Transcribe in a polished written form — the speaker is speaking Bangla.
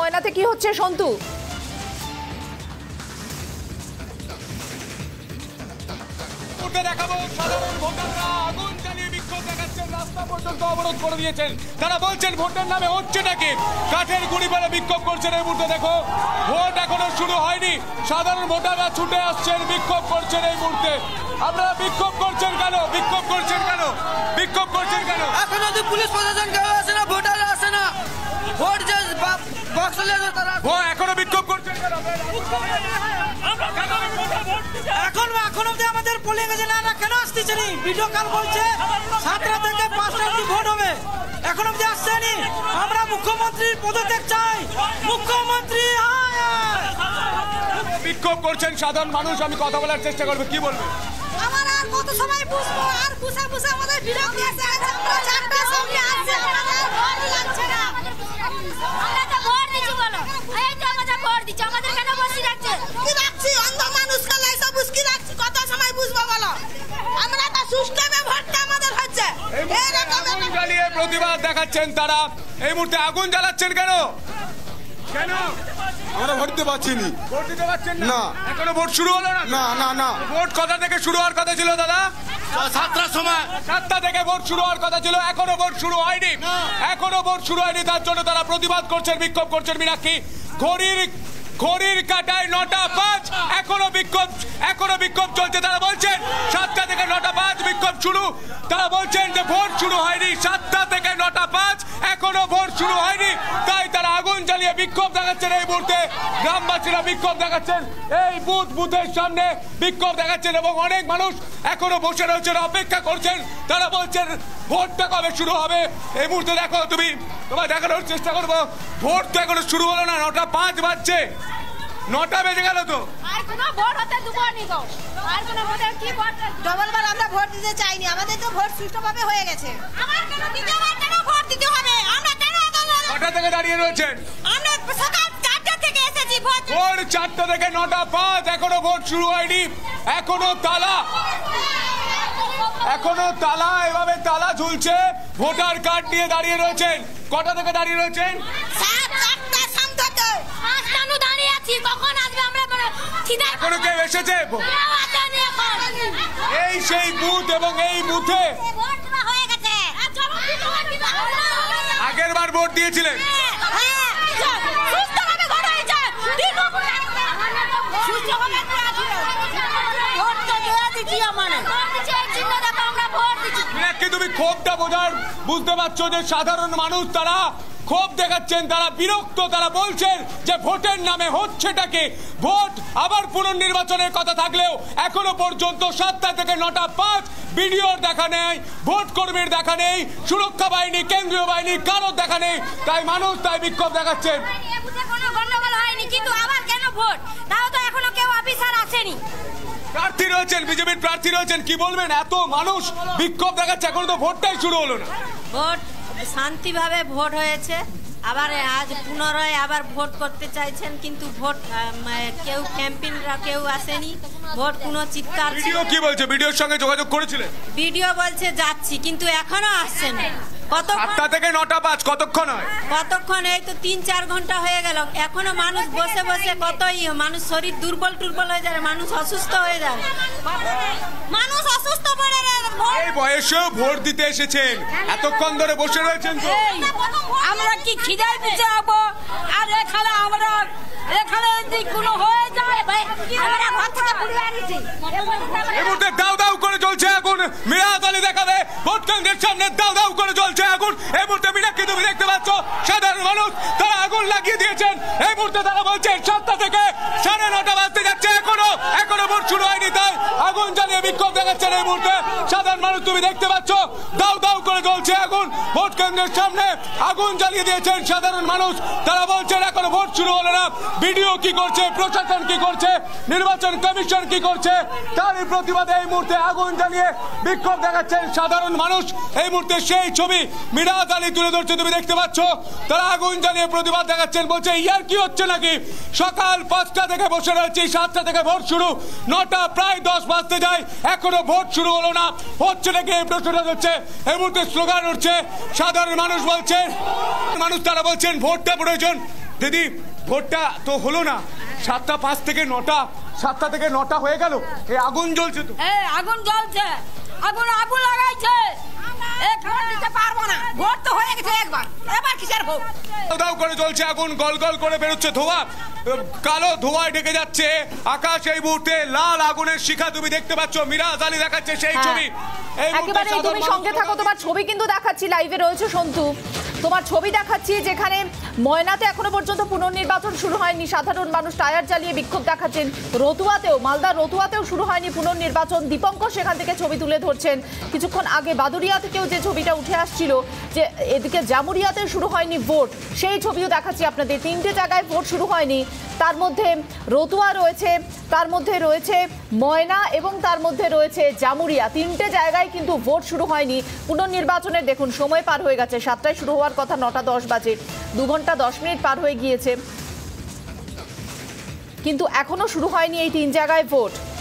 ময়নাতে কি হচ্ছে সন্তু? দেখাবো সাধারণ ভোটাররা আগুন জ্বালিয়ে বিক্ষোভ দেখাচ্ছেন, রাস্তা পর্যন্ত অবরোধ করে দিয়েছেন। তারা বলছেন ভোটের নামে হচ্ছে নাকি, কাঠের গুঁড়ি ফেলে বিক্ষোভ করছেন। এই মুহূর্তে দেখো ভোট এখনো শুরু হয়নি, সাধারণ ভোটাররা ছুটে আসছেন, বিক্ষোভ করছেন। এই মুহূর্তে আপনারা বিক্ষোভ করছেন কেন? বিক্ষোভ করছেন কেন? বিক্ষোভ করছেন কেন? এখনো তো পুলিশ প্রশাসন কেউ আসে না, ভোটাররা আসে না, ভোট যে বক্স লেগে তারা এখনো বিক্ষোভ করছেন কেন? এখন অব্দি আমাদের পোলিং এজেন্ট না কেন আসতেছে নি? ভিডিও কল বলছে 7টা থেকে 5টা অব্দি ভোট হবে, এখন অব্দি আসছে নি। আমরা মুখ্যমন্ত্রীর পদত্যাগ চাই, মুখ্যমন্ত্রী বিক্ষোভ করছেন সাধারণ মানুষ। আমি কথা বলার চেষ্টা করবো, কি বলবেন? আমার আর কত সময় বুঝবো, আর বুঝে বুঝে আমাদের বিরক্তি আছে। আমরা 4টা সময় আসছে, আমাদের ভোট লাগছে না। আমরা তো ভোট দিছি বলো, এই তো আমাদের ভোট দিছি, আমাদের কেন বসে রাখছে? কি রাখছি? অন্ধ মানুষকে লাইসা বুঝকি রাখছি, কত সময় বুঝবো বলো? আমরা তো সুষ্ঠুভাবে ভোটটা আমাদের হচ্ছে। আগুন জ্বালিয়ে প্রতিবাদ দেখাচ্ছেন তারা। এই মুহূর্তে আগুন জ্বালাচ্ছেন কেন? কেন? আমরা ভোট দিতে পারছি না। ভোট দিতে পারছেন না। এখনো ভোট শুরু হলো না? না না না, ভোট কটা থেকে শুরু হওয়ার কথা ছিল দাদা? 7টার সময়। 7টা থেকে ভোট শুরু হওয়ার কথা ছিল, এখনো ভোট শুরু হয়নি। এখনো ভোট শুরু হয়নি, তার জন্য তারা প্রতিবাদ করছেন, বিক্ষোভ করছেন। মীনাক্ষী, ঘড়ির কাঁটায় 9টা 5, এখনো বিক্ষোভ চলছে। তারা বলছেন 7টা থেকে 9টা 5 বিক্ষোভ শুরু। তারা বলছেন যে ভোট শুরু হয়নি, 7টা থেকে 9টা 5 এখনো ভোট শুরু হয়নি, তাই তারা আগুন জ্বালিয়ে বিক্ষোভ দেখাচ্ছেন। এই মুহূর্তে গ্রামবাসীরা বিক্ষোভ দেখাচ্ছেন, এই বুথের সামনে বিক্ষোভ দেখাচ্ছেন এবং অনেক মানুষ এখনো বসে রয়েছেন, অপেক্ষা করছেন। তারা বলছেন ভোটটা কবে শুরু হবে? এই মুহূর্তে দেখো, তোমার দেখানোর চেষ্টা করবো, ভোট তো এখনো শুরু হলো না, 9টা 5 বাজছে, 9টা বেজে গেল তো। আর কোনো ভোট হতে দুবো নি গো, আর কোনো ভোটের কি ভোট? ডবলবার আমরা ভোট দিতে চাইনি, আমাদের তো ভোট সুষ্ঠুভাবে হয়ে গেছে। আমার কেন দ্বিতীয়বার কেন ভোট দিতে হবে? আমরা কেন? 9টা থেকে দাঁড়িয়ে রয়েছেন? আমরা সকাল 4টা থেকে এসেছি ভোট। ভোর 4টা থেকে 9টা 5 এখনো ভোট শুরু হয়নি, এখনো তালা, এভাবে তালা ঝুলছে। ভোটার কার্ড নিয়ে দাঁড়িয়ে রয়েছেন। কটা থেকে দাঁড়িয়ে রয়েছেন? 7-8টা সাম থেকে 5টা দাঁড়িয়ে আছি, কখন আসবে? আমরা এখনো কেউ এসেছে? এই সেই বুথ, এবং এই বুথে হয়ে গেছে। আগের বার ভোট দিয়েছিলেন? তুমি ক্ষোভটা বুঝতে পারছো যে সাধারণ মানুষ তারা ক্ষোভ দেখাচ্ছেন, তারা বিরক্ত। তারা বলছেন যে ভোটের নামে হচ্ছেটাকে, ভোট আবার পুনর্নির্বাচনের কথা থাকলেও এখনো পর্যন্ত 7টা থেকে 9টা 5 বিডিওর দেখা নেই, ভোট কর্মীর দেখা নেই, সুরক্ষা বাহিনী, কেন্দ্রীয় বাহিনী, কারোর দেখা নেই। তাই মানুষ বিক্ষোভ দেখাচ্ছেন। কোনো গন্ডগোল হয়নি, কিন্তু আবার কেন ভোট? তাও তো এখনো কেউ অফিসার আসেনি। প্রার্থী রয়েছেন, বিজেপির প্রার্থী রয়েছেন, কি বলবেন? এত মানুষ বিক্ষোভ দেখাচ্ছে, এখনো তো ভোটটাই শুরু হলো না। ভোট শান্তিভাবে ভোট হয়েছে, আবার আজ পুনরায় আবার ভোট করতে চাইছেন, কিন্তু ভোট কেউ ক্যাম্পেইনরা কেউ আসেনি, ভোট কোনো চিৎকার। ভিডিও কি বলছে? ভিডিওর সঙ্গে যোগাযোগ করেছিলেন? ভিডিও বলছে যাচ্ছি, কিন্তু এখনো আসছে না। কত 7টা থেকে 9টা 5 কতক্ষণ হয়? কতক্ষণ? এই তো 3-4 ঘন্টা হয়ে গেল, এখনো মানুষ বসে বসে কতই মানুষ শরীর দুর্বল হয়ে যায়, মানুষ অসুস্থ হয়ে যায়, মানুষ অসুস্থ পড়ে। এই বয়সেও ভোট দিতে এসেছেন, এতক্ষণ ধরে বসে রয়েছেন তো। আমরা কি খিদায় পিছে যাবো? আর এখানে যদি কোনো হয়ে যায়, আমরা ঘর থেকে পুড়িয়ে আনিছি। এই মুহূর্তে দাউ করে জ্বলছে আগুন। মিরাজ আলী দেখাবে ভোট কেন্দ্রের সামনে দাউ করে জ্বলছে আগুন। এই মুহূর্তে মীনাক্ষী, তুমি দেখতে পাচ্ছ সাধারণ মানুষ তারা আগুন লাগিয়ে দিয়েছেন। এই মুহূর্তে তারা বলছেন 7টা থেকে 9:30 বাজতে যাচ্ছে, এখনো ভোট শুরু হয়নি, তাই আগুন জ্বালিয়ে বিক্ষোভ দেখাচ্ছেন। এই মুহূর্তে সাধারণ মানুষ, তুমি দেখতে পাচ্ছ দাউ করে জ্বলছে আগুন। ভোট কেন্দ্রের সামনে আগুন জ্বালিয়ে দিয়েছেন সাধারণ মানুষ। তারা বলছেন এখনো ভোট শুরু হলো না। বিডিও কি করছে, প্রশাসন কি করছে, নির্বাচন কমিশন কি করছে, তারই প্রতিবাদে এই মুহূর্তে আগুন জ্বালিয়ে বিক্ষোভ দেখাচ্ছেন সাধারণ মানুষ। এই মুহূর্তে সেই ছবি মিরাজ আলী তুলে ধরছে, তুমি দেখতে পাচ্ছ। তারা আগুন জ্বালিয়ে প্রতিবাদ দেখাচ্ছেন, বলছে ইয়ার কি হচ্ছে নাকি? সকাল 5টা থেকে বসে রয়েছে, 7টা থেকে ভোট শুরু, 9টা প্রায় 10 বাজতে যায়, এখনো ভোট শুরু হলো না, হচ্ছে নাকি এই প্রশ্নটা হচ্ছে। এই মুহূর্তে স্লোগান উঠছে, সাধারণ মানুষ বলছেন, তারা বলছেন ভোটটা প্রয়োজন, দিদি ভোটটা তো হলো না, 7টা 5 থেকে 9টা, 7টা থেকে 9টা হয়ে গেল, এই আগুন জ্বলছে তো। আগুন জ্বলছে, আগুন লাগাইছে, খাবার দিতে পারবো না, ভোট তো হয়ে গেছে একবার, এবার কিসের ভোট? দাউ করে জ্বলছে আগুন, গল গল করে বেরোচ্ছে ধোঁয়া, কালো ধোঁয়ায় ঢেকে যাচ্ছে আকাশ। এই মুহূর্তে লাল আগুনের শিখা তুমি দেখতে পাচ্ছ, মিরাজ আলী দেখাচ্ছে সেই ছবি। একেবারে তুমি সঙ্গে থাকো, তোমার ছবি কিন্তু দেখাচ্ছি, লাইভে রয়েছে সন্তু, তোমার ছবি দেখাচ্ছি যেখানে ময়নাতে এখনো পর্যন্ত পুনর্নির্বাচন শুরু হয়নি, সাধারণ মানুষ টায়ার জ্বালিয়ে বিক্ষোভ দেখাচ্ছেন। রতুয়াতেও, মালদার রতুয়াতেও শুরু হয়নি পুনর্নির্বাচন, দীপঙ্কর সেখান থেকে ছবি তুলে ধরছেন। কিছুক্ষণ আগে বাদুরিয়া থেকেও যে ছবিটা উঠে আসছিল যে এদিকে জামুরিয়াতে শুরু হয়নি ভোট, সেই ছবিও দেখাচ্ছি আপনাদের। 3টে জায়গায় ভোট শুরু হয়নি, তার মধ্যে রতুয়া রয়েছে, তার মধ্যে রয়েছে ময়না এবং তার মধ্যে রয়েছে জামুরিয়া। 3টে জায়গায় কিন্তু ভোট শুরু হয়নি পুনর্নির্বাচনের। দেখুন সময় পার হয়ে গেছে, 7টায় শুরু হওয়ার কথা 9টা 10 বাজে, 2 ঘন্টা 10 মিনিট পার হয়ে গিয়েছে, কিন্তু এখনো শুরু হয়নি এই 3 জায়গায় ভোট।